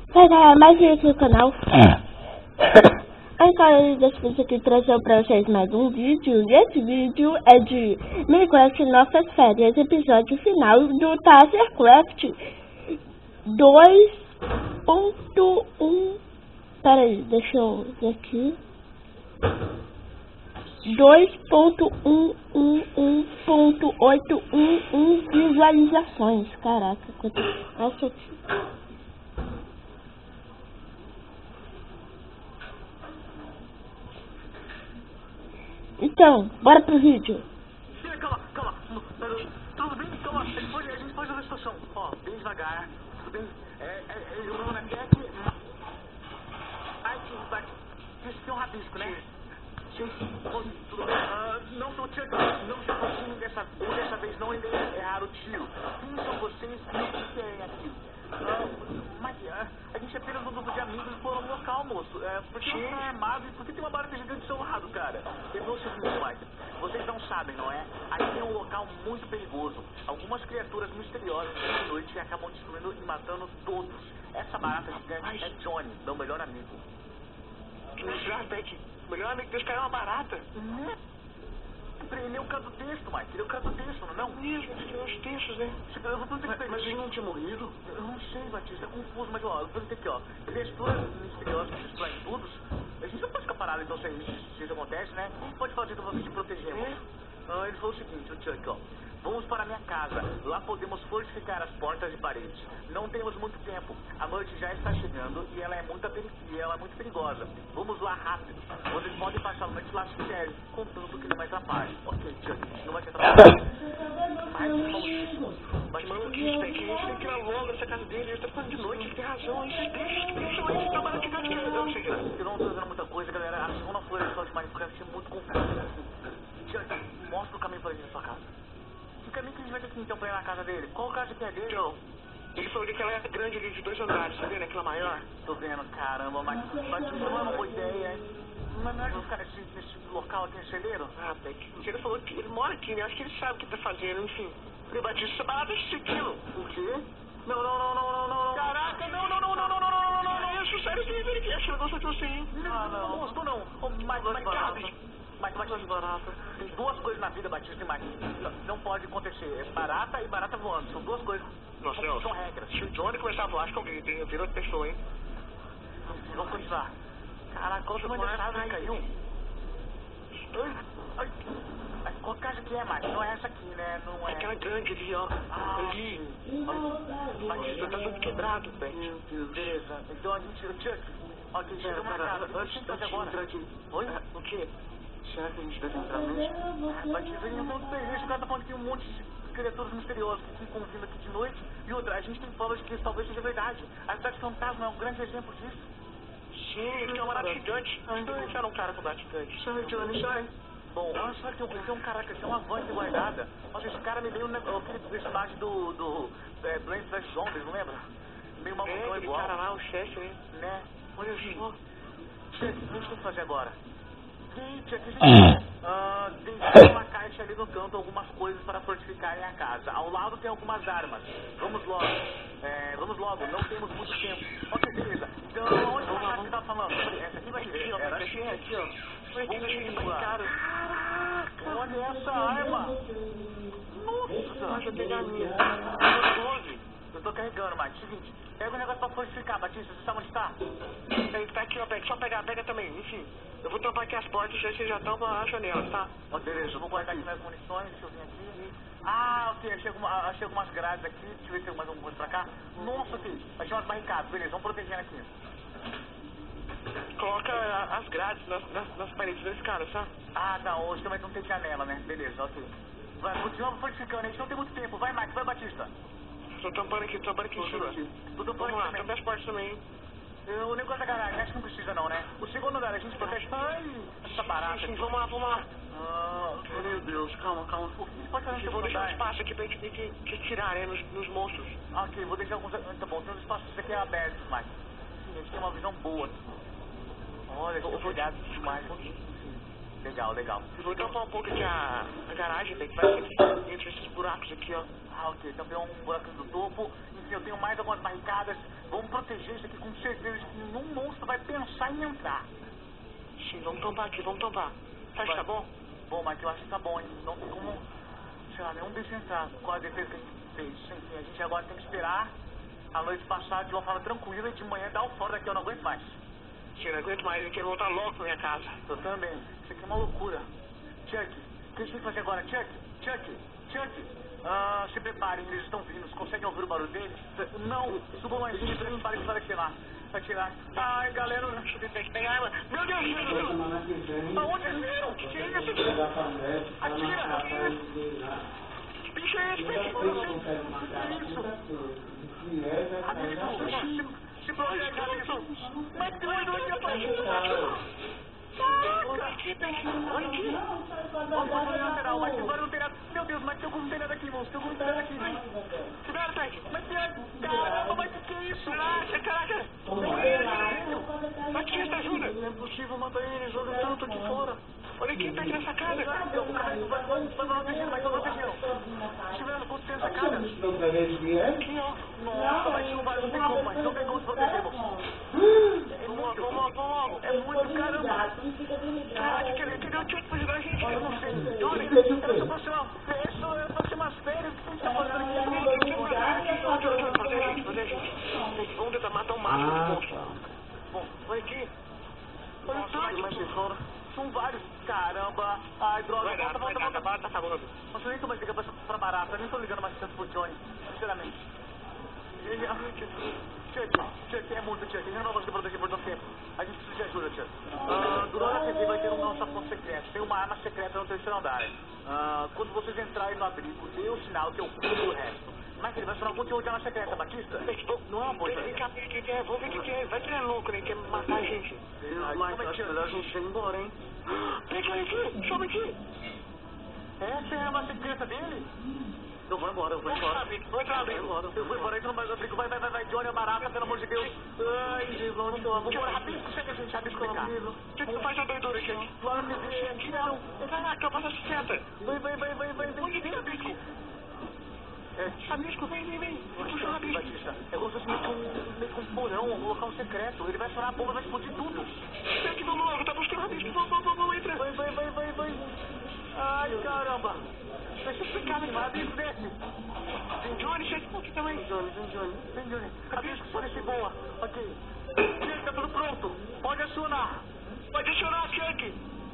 Galera, mais um aqui no canal. Então, desse vídeo aqui trazer pra vocês mais um vídeo. E esse vídeo é de Minecraft Nossas Férias, episódio final do Tazercraft 2.1. Pera aí, deixa eu ver aqui. 2.111.811 visualizações. Caraca, quanto... Nossa, então, bora pro vídeo. Calma. Tudo bem? Calma. A gente pode fazer a situação. Ó, bem devagar. Tudo bem? O meu nome é Jack. Vai. Isso aqui é um rabisco, né? Sim. Tudo bem? Não sou o Chuck. Não sou o time dessa vez. Não erraram o tiro. Quem são vocês? E o que querem aqui? Mas a gente é apenas um grupo de amigos e foram no local, moço. Por que você é armado e por que tem uma barata gigante do seu lado, cara? Eu vou ser muito mais. Vocês não sabem, não é? Aqui tem um local muito perigoso. Algumas criaturas misteriosas de noite acabam destruindo e matando todos. Essa barata gigante é Johnny, meu melhor amigo. Já, Beck. Melhor amigo desse cara é uma barata. Ele é o caso do texto, Mike. Ele é o caso do texto, não é? Mesmo, ele é os textos, né? Mas ele não tinha morrido? Eu não sei, Batista. É confuso, mas ó, eu vou dizer aqui, ó. Criaturas misteriosas que destroem todos. A gente não pode ficar parado, então, se isso acontece, né? O que pode fazer pra você te protegermos? Ele falou o seguinte, o Chuck, ó. Vamos para a minha casa. Lá podemos fortificar as portas e paredes. Não temos muito tempo. A noite já está chegando e ela é muito perigosa. Vamos lá rápido. Vocês podem passar a noite lá se quiserem, contanto que não me atrapalhe. Ok, Chuck, não vai te atrapalhar. Mas maluquice. Mas maluquice, Beck. A gente tem que ir lá logo nessa casa dele. Ele tá ficando de noite, ele tem razão. Esses textos, principalmente esse trabalho que tá aqui. Eu não tô fazendo muita coisa, galera. A segunda florestal de Minecraft é muito confusa. Chuck, mostra o caminho pra gente na sua casa. Que caminho que a gente vai ter que então pra ir na casa dele? Qual casa que é dele? Então, ele falou que ela é grande ali de 2 andares, tá vendo? Aquela maior. Tô vendo, caramba, mas isso não é uma boa ideia, hein? Mas não é de ficar nesse local aqui, nesse celeiro? Beck, ele falou que ele mora aqui, né? Acho que ele sabe o que tá fazendo, enfim. Ele Batista, essa barata é seguindo. O quê? Não. Caraca, não. Isso, sério, que ele quer. Acho que ele gosta de você, hein? Não gostou não. Mas barata. Tem duas coisas na vida, Batista e Mike. Não pode acontecer. É barata e barata voando. São duas coisas. Nossa, são regras. Se o Johnny começar a voar, acho que alguém vira outra pessoa, hein? Vamos continuar. Caraca, qual o tamanho dessa árvore que caiu? Ai. Qual casa que é, Mike? Não é essa aqui, né? Não é. Aquela grande ali, ó. Ali. Batista, tá tudo quebrado, Beck. Meu Deus. Beleza. Então a gente... Chuck. Ok, chega uma casa. Antes de entrar aqui. Oi? O quê? Será que a gente deve entrar mesmo? Batista, ele não tem isso. O cara tá falando que tem um monte de criaturas misteriosas que ficam vindo aqui de noite. E outra, a gente tem provas de que isso talvez seja verdade. A cidade fantasma é um grande exemplo disso. Sim, ele tem uma barata gigante. Então a gente era um cara com barata gigante. Sai, Johnny, sai. Bom, olha só que tem um cara que tem uma van aqui guardada. Nossa, esse cara me deu aquele personagem do Plants vs Zombies, não lembra? Meio malucão aquele igual. cara lá, o chefe, Né? Olha só. Chuck, o que a gente tem que fazer agora? Deixa uma caixa ali no canto, algumas coisas para fortificarem a casa. Ao lado tem algumas armas. Vamos logo, não temos muito tempo. Ok, beleza. Então, onde você tá falando? Essa aqui vai ser aqui, ó. Caraca, olha essa arma. Nossa, mas eu tenho a minha. Eu tô carregando, Mike. Seguinte, pega o negócio pra fortificar, Batista. Você sabe onde tá? Ele tá aqui, ó, Beck. Só pegar, pega também. Enfim, eu vou tampar aqui as portas e vocês já tampam as janelas, tá? Ó, beleza. Eu vou guardar aqui minhas munições. Deixa eu vir aqui. Ok. Achei algumas grades aqui. Deixa eu ver se tem mais alguma coisa pra cá. Nossa, filho. Achei umas barricadas. Beleza, vamos protegendo aqui. Coloca as grades nas paredes desse cara, tá? Tá. Hoje também não tem janela, né? Beleza, ok. Vai, continua fortificando. A gente não tem muito tempo. Vai, Mike. Vai, Batista. Tô tampando aqui em cima. Vamos lá, tampa as portas também. O negócio da garagem, acho que não precisa não, né? O segundo andar, a gente protege... essa barata. Sim, vamos lá. Meu Deus, calma. Pode fazer Eu vou deixar um espaço aqui pra gente tirar, né, nos monstros. Ok, vou deixar alguns... Tá bom, tem uns espaços aqui abertos, Mike. Sim, a gente tem uma visão boa aqui. Olha, eu vou olhar demais. Legal, legal. Vou tampar um pouco aqui a garagem, tem que vai entre esses buracos aqui, ó. Ah, ok. Também um buraquinho do topo. Enfim, eu tenho mais algumas barricadas. Vamos proteger isso aqui com certeza de que nenhum monstro vai pensar em entrar. Sim, vamos tampar aqui, vamos tampar. Você acha que tá bom? Bom, Mike, eu acho que tá bom, hein? Não tem como, sei lá, nenhum bicho entrar com a defesa que a gente fez. Enfim, a gente agora tem que esperar a noite passar de uma forma tranquila e de manhã dar o fora daqui, eu não aguento mais. Sim, não aguento mais, eu quero voltar logo pra minha casa. Eu também. Isso aqui é uma loucura. Chuck, o que a gente tem que fazer agora? Chuck. Se preparem, eles estão vindo. Vocês conseguem ouvir o barulho deles? Não, subam lá em cima e preparem para atirar. Ai, galera, eu subi tem que pegar ela. Meu Deus, aonde eles viram? Que é isso? Atira! Que bicho é esse, Pet? Eu não sei. Que é isso? Amigo, se protege, amigo. Mas que doido aqui, rapaz. Olha aqui. Vamos fazer lateral, mas agora não tem nada. Meu Deus, mas tem algum telhado aqui, moço. Tem algum telhado aqui. Cuidado, Tech. Mas caramba, mas que é isso? Caraca. Mas que isso ajuda? Não é possível matar ele, joga tanto aqui fora. Olha aqui, Tech, na sacada. Vai protegendo. Estiveram acontecendo na sacada. Aqui, ó. Nossa, mas não tem como, mas não tem como se proteger, moço. Vamos. É muito, caramba. Caraca, cadê o Chuck pra ajudar a gente? Eu não sei. Johnny, eu se aproximar as férias. O que você tá fazendo aqui? Fazer a gente. Vamos tentar matar o máximo de monstros. Bom, olha aqui. Olha o tanque, mas são vários. Caramba. Ai, droga. Volta. Tá acabando. Nossa, nem tô mais ligando pra barata. Nem tô ligando mais tanto pro Johnny. Sinceramente. Chuck, é muito, Chuck. A gente não vai conseguir proteger por tanto tempo. A gente precisa de ajuda, Chuck. Durante a TV vai ter um alçapão secreto. Tem uma arma secreta no terceiro andar. Quando vocês entrarem no abrigo, dê o sinal que eu cuido o resto. Mas ele vai funcionar com conteúdo de arma secreta, Batista? Não é uma boa ideia. Vamos ver o que é. Vai que ele é louco, né? Quer matar a gente. Mas acho melhor a gente ir embora, hein? Vem aqui, sobe aqui. Essa é a arma secreta dele? Eu vou embora. Vou entrar, Eu vou embora, então mais abrigo. Vai, Johnny, é barata, pelo amor de Deus. Ai, Jesus, vamos embora, rapidinho, chega, gente, sabe explicar. O que tu faz a doidura aqui? Lá me vê, aqui não. Caraca, eu faço a seta. Vai. Onde tem rabisco? Rabisco, vem. Puxa o rabisco. Batista, é como se fosse meio que um porão, um local secreto. Ele vai acionar a bomba, vai explodir tudo. Vem aqui, vamos logo, tá buscando rabisco. Vamos, entra. Vai. Ai, caramba. Deixa eu explicar, meu rabisco desse. Vem, Johnny, chega aqui também. Vem, Johnny. Rabisco parece boa. Ok. Chuck, tá tudo pronto. Pode acionar. Pode acionar, Chuck.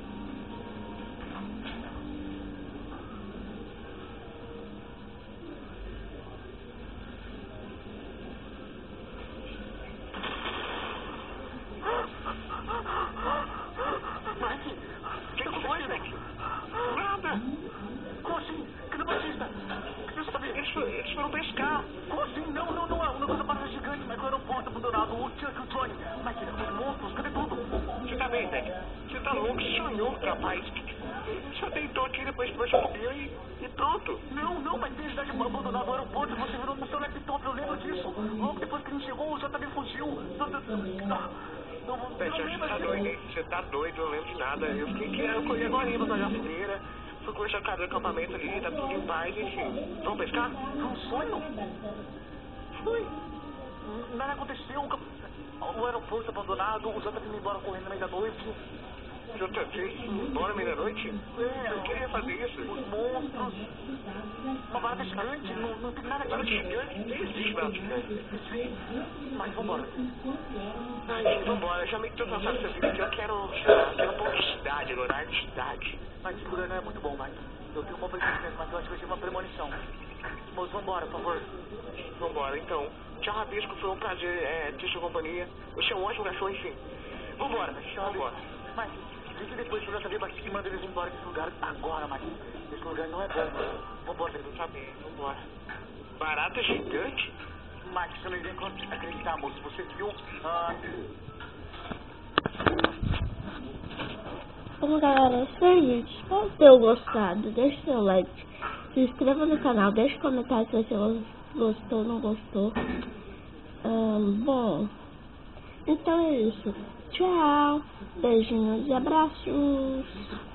Mike, o que foi, Mike? Nada. Como assim? Cadê o Batista? O que você tá vendo? Eles foram pescar. Como assim? Não. Um negócio da barra gigante, Mike. O aeroporto abandonado. O Chuck, o Johnny. Mike, os monstros, cadê tudo? Você tá bem, Tech? Você tá louco? Você sonhou, rapaz. Só deitou aqui, depois subiu e pronto. Não, mas tem cidade abandonada o aeroporto. Você virou no seu laptop, eu lembro disso. Logo depois que a gente chegou, o JB fugiu. Você tá doido, eu não lembro de nada. Eu fiquei aqui, eu corri agora indo na gafeira, fui conversar com o cara do acampamento ali, tá tudo em paz, enfim. Vamos pescar? Foi um sonho? Foi. Nada aconteceu. O aeroporto abandonado, o JB indo embora correndo na meia da noite. JB embora meia-noite? Eu queria fazer isso. Os monstros. Uma barata gigante, não tem nada Barata aqui. gigante? Nem existe barata gigante. Mas vambora. Ai, vambora, já meio que tô cansado dessa vida aqui. Eu quero um pouco de cidade, horário de cidade. Mas esse lugar não é muito bom, Mike. Eu tenho uma pressentimento, mas eu acho que eu tive uma premonição. Moço, vambora, por favor. Vambora, então. Tchau, Rabisco, foi um prazer ter sua companhia. Você é um ótimo cachorro, enfim. Vambora. Mas, ligue depois pro JB Batista e manda eles embora desse lugar agora, Mike. Esse lugar não é bom. Vambora, Eu tá bem, vambora. Barata gigante? Mike, você não iria acreditar, moço. Você viu... Bom, galera, é isso. Espero que tenham gostado. Deixe seu like. Se inscreva no canal. Deixe comentário se você gostou ou não gostou. Bom, então é isso. Tchau. Beijinhos e abraços.